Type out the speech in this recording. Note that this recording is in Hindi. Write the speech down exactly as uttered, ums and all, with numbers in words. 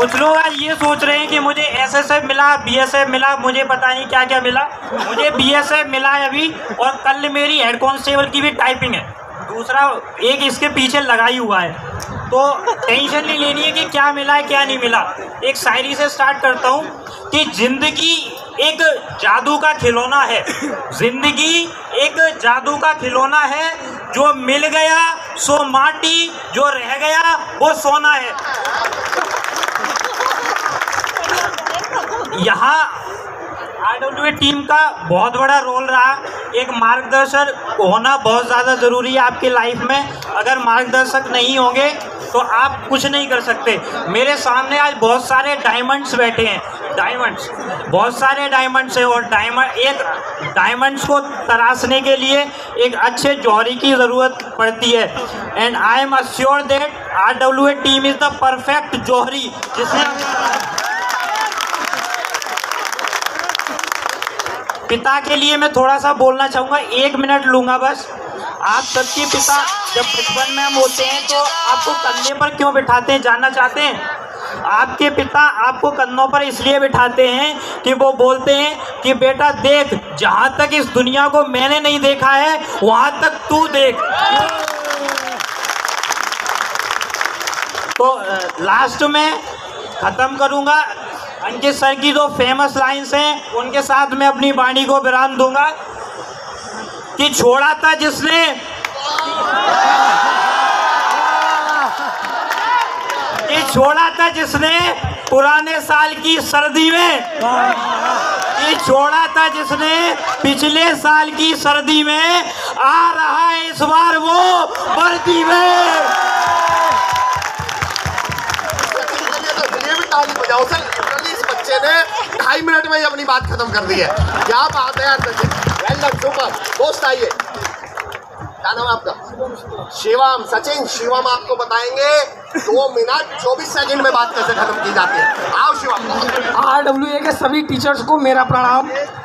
कुछ लोग आज ये सोच रहे हैं कि मुझे एसएसएफ मिला, बीएसएफ मिला, मुझे पता नहीं क्या क्या मिला। मुझे बीएसएफ मिला है अभी, और कल मेरी हेड कांस्टेबल की भी टाइपिंग है, दूसरा एक इसके पीछे लगाई हुआ है। तो टेंशन नहीं लेनी है कि क्या मिला है क्या नहीं मिला। एक शायरी से स्टार्ट करता हूँ कि जिंदगी एक जादू का खिलौना है, जिंदगी एक जादू का खिलौना है, जो मिल गया सो माटी, जो रह गया वो सोना है। यहाँ आरडब्ल्यूए टीम का बहुत बड़ा रोल रहा। एक मार्गदर्शक होना बहुत ज़्यादा ज़रूरी है आपकी लाइफ में। अगर मार्गदर्शक नहीं होंगे तो आप कुछ नहीं कर सकते। मेरे सामने आज बहुत सारे डायमंड्स बैठे हैं, डायमंड्स, बहुत सारे डायमंड्स हैं, और डायमंड एक डायमंड्स को तराशने के लिए एक अच्छे जौहरी की ज़रूरत पड़ती है। And I am assured that RWA team is the perfect जौहरी, जिसने पिता के लिए मैं थोड़ा सा बोलना चाहूँगा, एक मिनट लूँगा बस। आप सबके पिता जब बचपन में हम होते हैं तो आपको कंधे पर क्यों बिठाते हैं, जानना चाहते हैं? आपके पिता आपको कंधों पर इसलिए बिठाते हैं कि वो बोलते हैं कि बेटा देख, जहाँ तक इस दुनिया को मैंने नहीं देखा है वहाँ तक तू देख। तो लास्ट में ख़त्म करूँगा, अंकित सर की जो फेमस लाइन्स हैं उनके साथ मैं अपनी वाणी को विराम दूंगा कि छोड़ा था जिसने कि छोड़ा था जिसने पुराने साल की सर्दी में, कि छोड़ा था जिसने पिछले साल की सर्दी में, आ रहा है इस बार वो वर्दी में। ताली बजाओ सर, इस बच्चे ने ढाई मिनट में ही अपनी बात खत्म कर दी है। क्या बात है यार, वेल डन, सुपर। दोस्त आइए, क्या नाम है आपका? शिवम। सचिन, शिवम आपको बताएंगे दो मिनट चौबीस सेकंड में बात कैसे खत्म की जाती है। आओ शिवम। आरडब्ल्यूए के सभी टीचर्स को मेरा प्रणाम।